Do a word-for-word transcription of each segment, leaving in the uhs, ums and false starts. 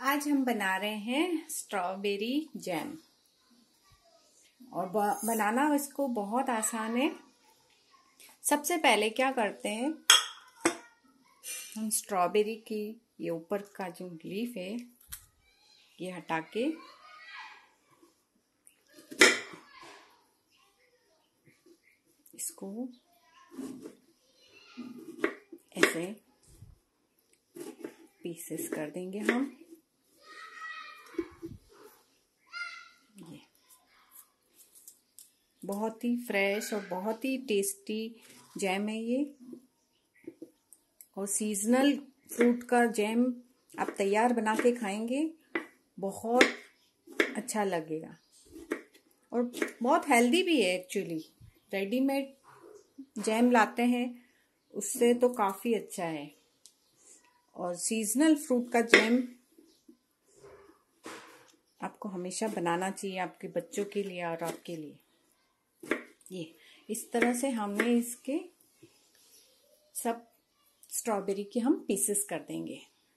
आज हम बना रहे हैं स्ट्रॉबेरी जैम और बनाना इसको बहुत आसान है। सबसे पहले क्या करते हैं, हम स्ट्रॉबेरी की ये ऊपर का जो लीफ है ये हटा के इसको ऐसे पीसेस कर देंगे हम। ये बहुत ही फ्रेश और बहुत ही टेस्टी जैम है ये, और सीजनल फ्रूट का जैम आप तैयार बना के खाएंगे बहुत अच्छा लगेगा और बहुत हेल्दी भी है। एक्चुअली रेडीमेड जैम लाते हैं उससे तो काफ़ी अच्छा है, और सीजनल फ्रूट का जैम आपको हमेशा बनाना चाहिए आपके बच्चों के लिए और आपके लिए। ये इस तरह से हमने इसके सब स्ट्रॉबेरी के हम पीसेस कर देंगे।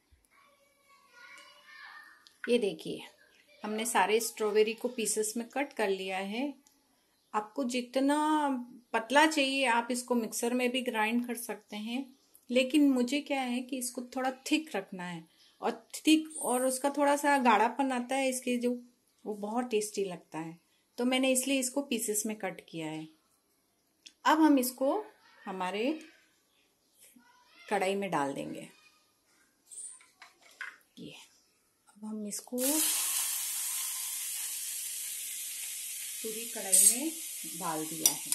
ये देखिए हमने सारे स्ट्रॉबेरी को पीसेस में कट कर लिया है। आपको जितना पतला चाहिए आप इसको मिक्सर में भी ग्राइंड कर सकते हैं, लेकिन मुझे क्या है कि इसको थोड़ा थिक रखना है, और थिक और उसका थोड़ा सा गाढ़ापन आता है इसके जो, वो बहुत टेस्टी लगता है, तो मैंने इसलिए इसको पीसेस में कट किया है। अब हम इसको हमारे कढ़ाई में डाल देंगे। ये अब हम इसको पूरी कढ़ाई में डाल दिया है।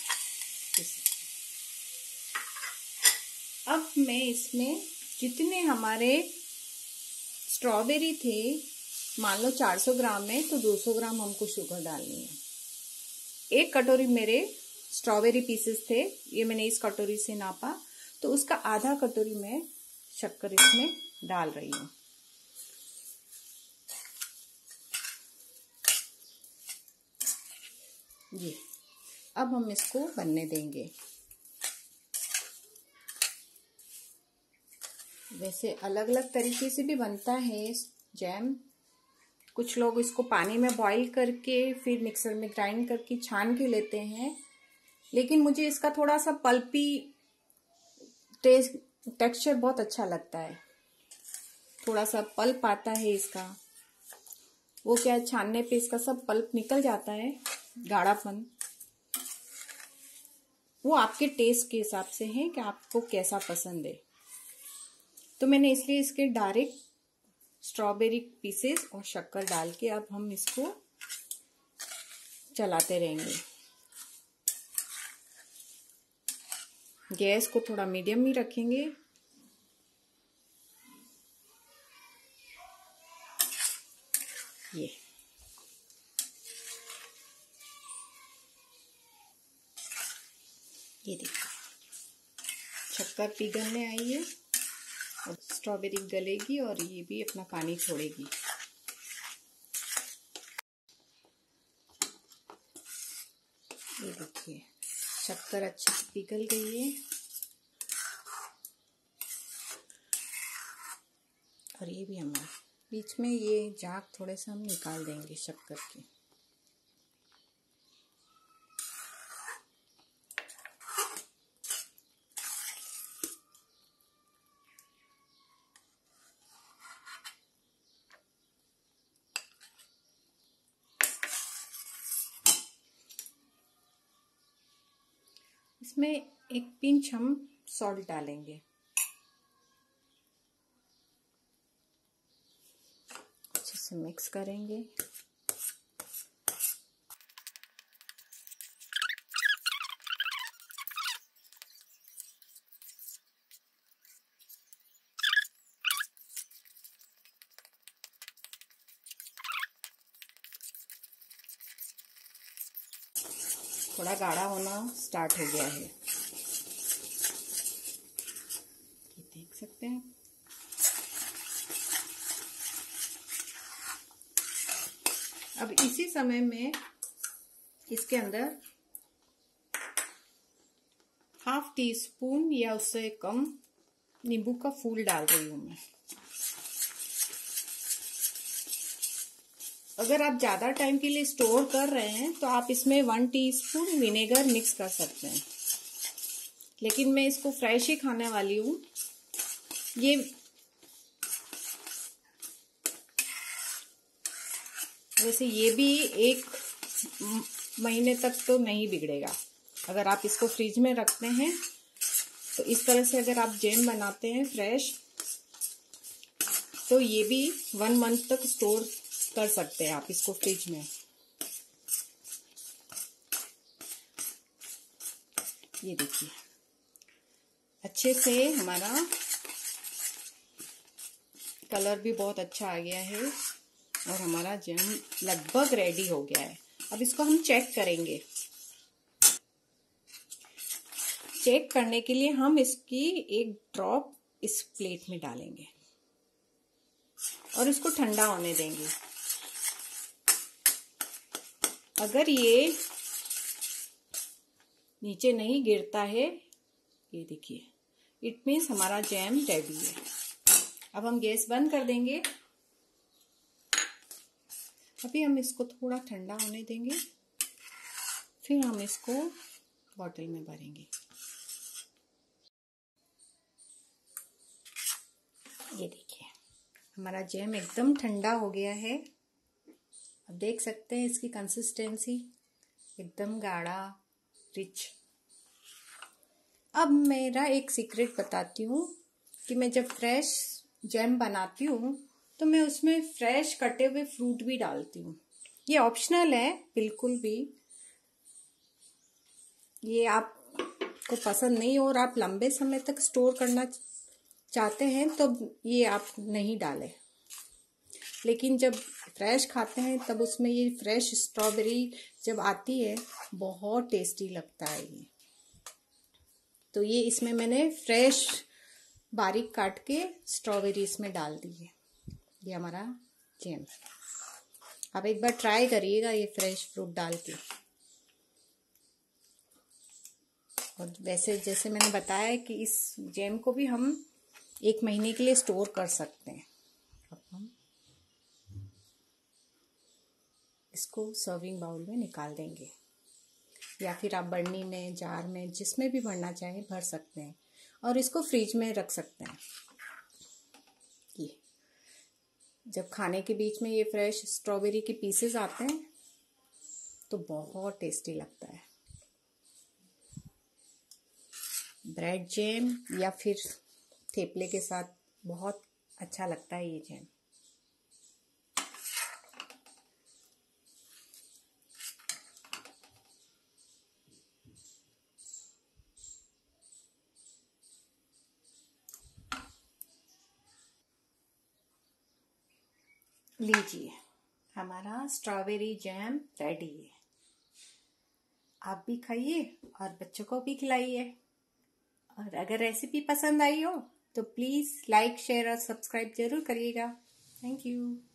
अब मैं इसमें जितने हमारे स्ट्रॉबेरी थे, मान लो चार सौ ग्राम में, तो दो सौ ग्राम हमको शुगर डालनी है। एक कटोरी मेरे स्ट्रॉबेरी पीसेस थे, ये मैंने इस कटोरी से नापा, तो उसका आधा कटोरी मैं शक्कर इसमें डाल रही हूँ। ये अब हम इसको बनने देंगे। वैसे अलग अलग तरीके से भी बनता है जैम। कुछ लोग इसको पानी में बॉईल करके फिर मिक्सर में ग्राइंड करके छान के लेते हैं, लेकिन मुझे इसका थोड़ा सा पल्पी टेस्ट टेक्सचर बहुत अच्छा लगता है। थोड़ा सा पल्प आता है इसका, वो क्या है, छानने पे इसका सब पल्प निकल जाता है, गाढ़ापन। वो आपके टेस्ट के हिसाब से है कि आपको कैसा पसंद है। तो मैंने इसलिए इसके डायरेक्ट स्ट्रॉबेरी पीसेस और शक्कर डाल के अब हम इसको चलाते रहेंगे। गैस को थोड़ा मीडियम ही रखेंगे। ये ये देखिए शक्कर पिघलने आई है और स्ट्रॉबेरी गलेगी और ये भी अपना पानी छोड़ेगी। ये देखिए शक्कर अच्छे से पिघल गई है, और ये भी हमारा बीच में ये झाग थोड़े से हम निकाल देंगे शक्कर के। इसमें एक पिंच हम सॉल्ट डालेंगे। अच्छे से मिक्स करेंगे। थोड़ा गाढ़ा होना स्टार्ट हो गया है, ये देख सकते हैं। अब इसी समय में इसके अंदर हाफ टी स्पून या उससे कम नींबू का फूल डाल रही हूँ मैं। अगर आप ज़्यादा टाइम के लिए स्टोर कर रहे हैं तो आप इसमें वन टीस्पून विनेगर मिक्स कर सकते हैं, लेकिन मैं इसको फ्रेश ही खाने वाली हूँ। ये वैसे ये भी एक महीने तक तो नहीं बिगड़ेगा। अगर आप इसको फ्रिज में रखते हैं तो इस तरह से अगर आप जैम बनाते हैं फ्रेश, तो ये भी वन मंथ तक स्टोर कर सकते हैं आप इसको फ्रिज में। ये देखिए अच्छे से हमारा कलर भी बहुत अच्छा आ गया है और हमारा जैम लगभग रेडी हो गया है। अब इसको हम चेक करेंगे। चेक करने के लिए हम इसकी एक ड्रॉप इस प्लेट में डालेंगे और इसको ठंडा होने देंगे। अगर ये नीचे नहीं गिरता है, ये देखिए, इट मीन्स हमारा जैम रेडी है। अब हम गैस बंद कर देंगे। अभी हम इसको थोड़ा ठंडा होने देंगे, फिर हम इसको बॉटल में भरेंगे। ये देखिए हमारा जैम एकदम ठंडा हो गया है। अब देख सकते हैं इसकी कंसिस्टेंसी एकदम गाढ़ा, रिच। अब मेरा एक सीक्रेट बताती हूँ कि मैं जब फ्रेश जैम बनाती हूँ तो मैं उसमें फ्रेश कटे हुए फ्रूट भी डालती हूँ। ये ऑप्शनल है बिल्कुल भी। ये आपको पसंद नहीं हो और आप लंबे समय तक स्टोर करना चाहते हैं तो ये आप नहीं डालें, लेकिन जब फ्रेश खाते हैं तब उसमें ये फ्रेश स्ट्रॉबेरी जब आती है बहुत टेस्टी लगता है ये। तो ये इसमें मैंने फ्रेश बारीक काट के स्ट्रॉबेरी इसमें डाल दी है। ये हमारा जैम। आप एक बार ट्राई करिएगा ये फ्रेश फ्रूट डाल के। और वैसे जैसे मैंने बताया कि इस जैम को भी हम एक महीने के लिए स्टोर कर सकते हैं। अब हम इसको सर्विंग बाउल में निकाल देंगे, या फिर आप बर्नी में, जार में, जिसमें भी भरना चाहें भर सकते हैं और इसको फ्रिज में रख सकते हैं। ये जब खाने के बीच में ये फ्रेश स्ट्रॉबेरी के पीसेस आते हैं तो बहुत टेस्टी लगता है। ब्रेड जैम या फिर थेपले के साथ बहुत अच्छा लगता है ये जैम। लीजिए हमारा स्ट्रॉबेरी जैम रेडी है। आप भी खाइए और बच्चों को भी खिलाइए। और अगर रेसिपी पसंद आई हो तो प्लीज़ लाइक, शेयर और सब्सक्राइब जरूर करिएगा। Thank you.